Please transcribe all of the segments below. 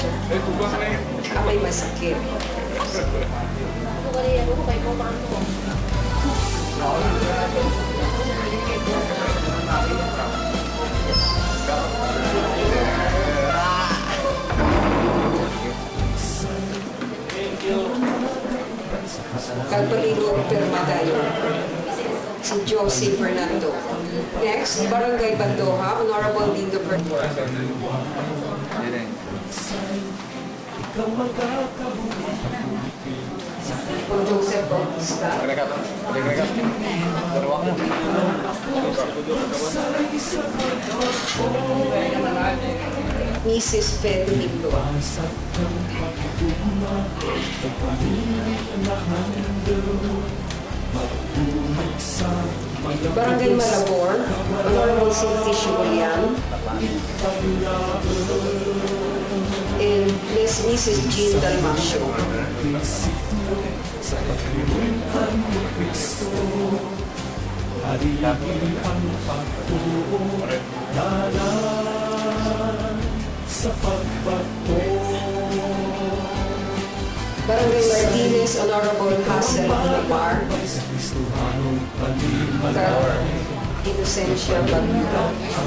May masakit. Kalpaligo pirma tayo. Si Josie Fernando. Next, Barangay Bandoha, Honorable Lindo Fernando. Joseph Bautista. Mrs. Federico. Barangay Malabor, Honorable Cynthia Julian. And Mrs. Jean Dalmasio. Barangay Martinez, Honorable Hazel Inapar. Inocencia Bagura.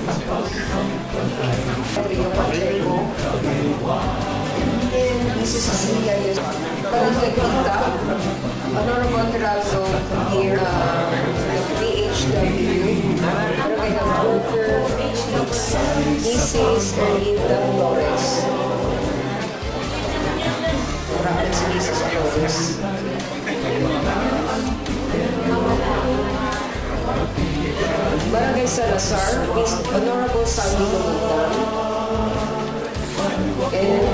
Rio Pacheco. And Mrs. Cecilia Yus. Barangay Quinta, Honorable Geraldo here, PHW. Barangay Hamburger, Mrs. Erlinda Flores. Mrs. Flores. Barangay Salazar, Honorable Sandy Lumitan. And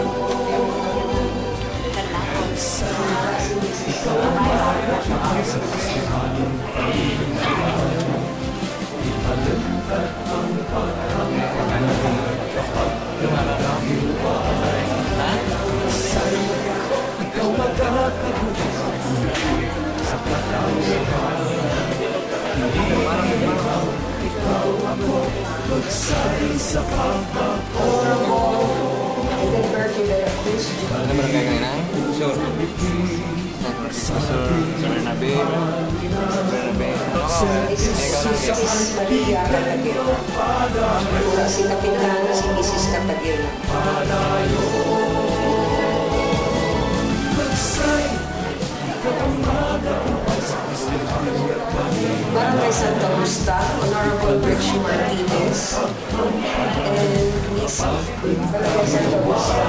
Ano barangay kayo na? Sure. Bernabe. Maria Catagena. Si Kapitana, si Mrs. Catagena. Barangay Santa Justa, Honorable Rich Martinez. And Miss Barangay Santa Justa.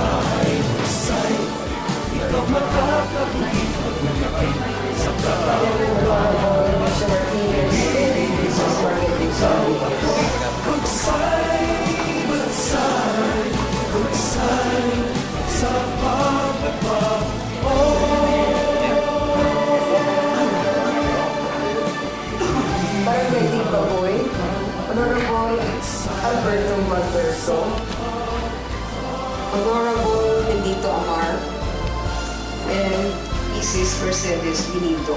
Barangay Tibiao, Honorable Alberto Valverso, Honorable Benito Amar, and Mrs. Mercedes Benito.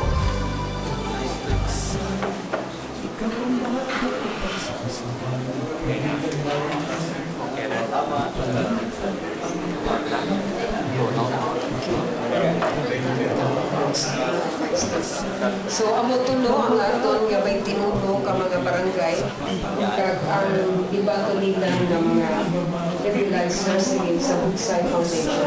So, amo tulo ang aton nga may tinuno ka mga barangay kag ang ibato nila ng mga nebulizers sa Bugsay Foundation.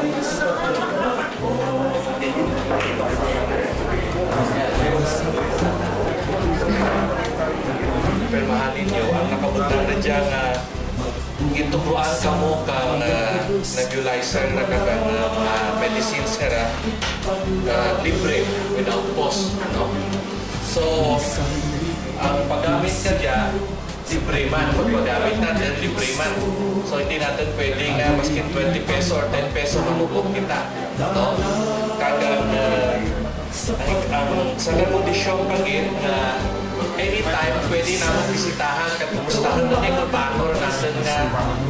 Permahanin nyo ang nakabutang na dyan gitukuan ka mo kang nebulizer na kagang medicines era libre without cost, no? So ang paggamit ka dyan libre man, pag paggamit natin libre man, so hindi natin pwedeng maski 20 peso or 10 peso mamubog kita, no? Kagang ang sa kondisyon pagin na anytime pwede naman bisitahan at kumustahan na yung banner natin nga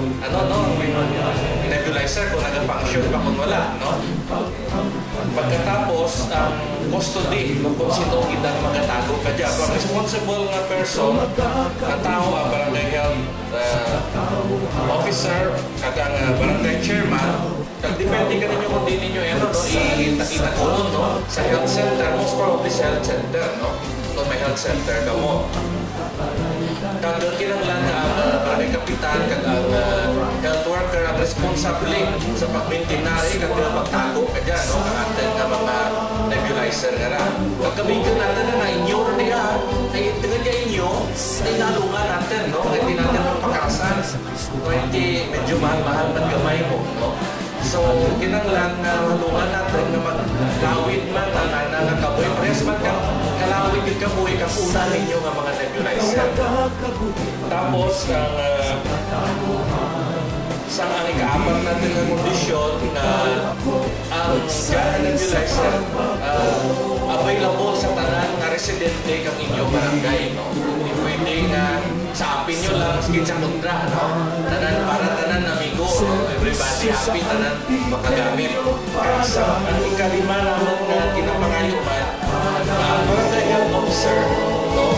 nebulizer kung nag-function pa kung wala, no? Pagkatapos ang custody kung sino kitang magatago ka dyan, ang responsible na person ang tao, ang barangay health officer at ang barangay chairman ko, no? Sa health center, most probably sa health center, no? Kung may health center ka mo. Kagod kinanglan na ang barangay kapitan, kag ang health worker ang responsable sa pag-maintainari, kag pagtago ka dyan, no? Kag atin nga mga nebulizer nga na. Kagabigyan natin na inyo na niya, ay tingnan niya inyo, ay nalungan natin, no? Ay hindi natin magpakarasan. So, hindi medyo mahal-mahal man gamay mo, no? So, kinanglan na halungan natin na maglawid man ang nangakaboy. Parehas man kang kalawid yung kaboy, kakuna ninyo nga mga nebulizer. Tapos, ang ikaapat natin ng kondisyon na ang nebulizer available sa tanan nga residente kang inyong barangay. No? Hindi pwede nga sa apin nyo lang, skin sa kontra. No? Tanan para tanan amigo, no? Everybody happy, tanan makagamit. Sa ang ikalima naman na kinapangayuman, barangay health officer, no?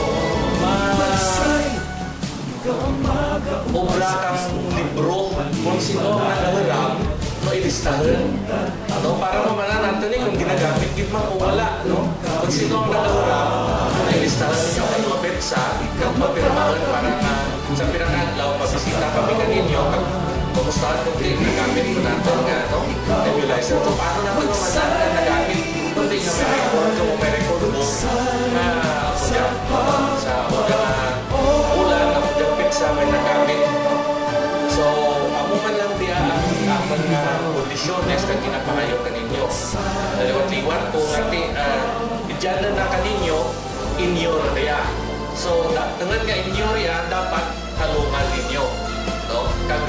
Obra kang libro kung sino ang nagaharap, no, ilistahan. No, para mamanan natin kung ginagamit git man o wala, no? Kung sino ang nagaharap, no, ilistahan nyo ang mga petsa, kung mapirmahan para na sa pinakadlaw, mabisita kami kaninyo, kumustahan kung di nagamit ko natin nga, no? Nebulizer. So, paano naman mamanan na nagamit? Kung di nga may record, kung may record mo, na ako dyan, sa ulan, ako dyan petsa may nagamit. So, amo man lang diya ang mga kondisyones na kinapangayo kaninyo. Naliwat-liwat po natin, idyanan na kaninyo, inyo diya. So, tengah nga inyo riya, dapat halungan ninyo. No? Kag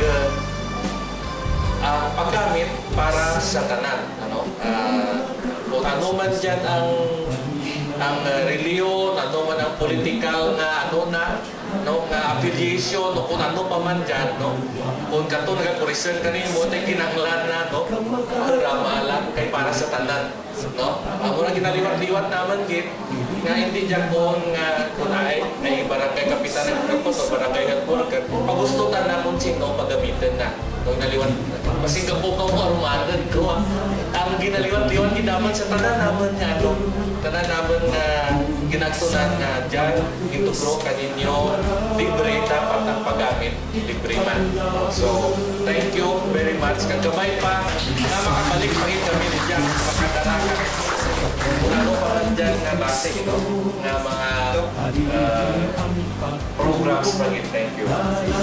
paggamit para sa tanan. Ano? Kung ano man dyan ang reliyon, ano man ang political na ano na, no, nga affiliation, no, kung ano pa man dyan, no, kung kato nagkakurison ka rin mo, tayo kinanglan na, no, mahalang kay para sa tanan, no. Ang muna ginaliwat-liwat naman, git, nga hindi dyan kung ay barangay kapitan ng kapos o barangay worker, pagustutan na kung sino pagamitin na. Kung naliwat, masing kapok kong ormanan ko, ang ginaliwat-liwat ginaman sa tanan naman nga, no, tanan naman nga ginagtunan nga dyan, itugro kaninyo, libre dapat ang paggamit, libre man. So, thank you very much. Kagabay pa na makabalik pa rin kami dyan, makadarakan. Kung ano pa man dyan nga basic, no, nga mga programs pa rin. Thank you.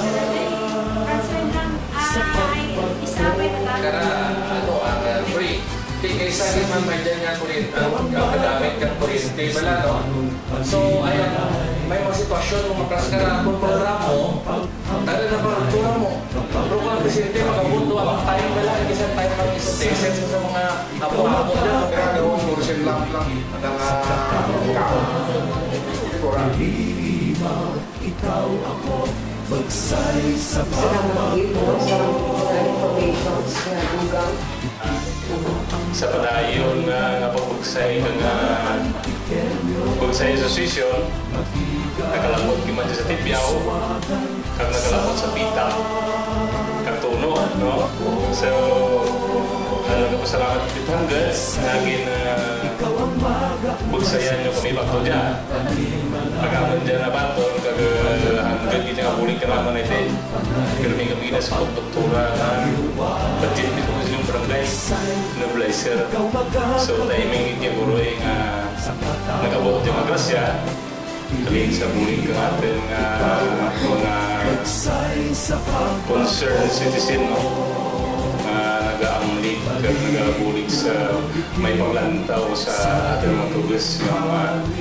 Kara, ano, ang free. Kaysa naman may dyan nga kuryente, kagamit kang kuryente, wala, no? So, ayan, may mga sitwasyon kung mapras ka na kung program mo, dahil na parang mo. Pero kung ang presidente, magabuto, ang tayo wala, isang tayo ng isang tesis sa mga apo-apo dyan. Kaya gawang kursin lang ng kao. Ikaw ako magsay sa sa padayon nga pagbugsay bugsay association nakalapot kiman sa Tibiao kag nakalapot sa pita kag tuno, no? So nagpasalamat kita hanggang naging bugsayan nyo kami bakto dyan. Pag-aman dyan na baton, hanggang hindi nga buling ka naman ito. Pero may kami na sa doktora na budget nito sa yung barangay, nebulizer. So, timing hindi puro nga nagabot dyan magrasya. Kalin sa buling ka natin mga concerned citizen, no? Nag-aamlik at nag-abulig sa may paglantaw sa ating mga tugas ng mga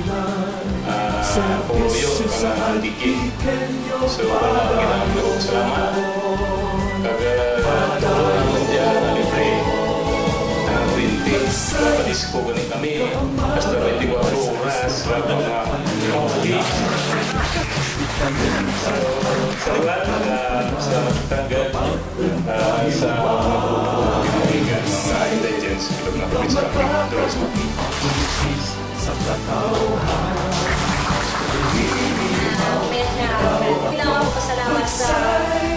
pumuyo, mga antiki. So, ginamit ko salamat. Kag-turo naman dyan na libre ang printing. Papadis ko ganit kami. Basta 24 oras. Rabang mga coffee. So, sa liwan, salamat tanggal sa mga pinagbigan mga intelligence bilog na kapit sa drugs mo. Kailangan ko pasalamat sa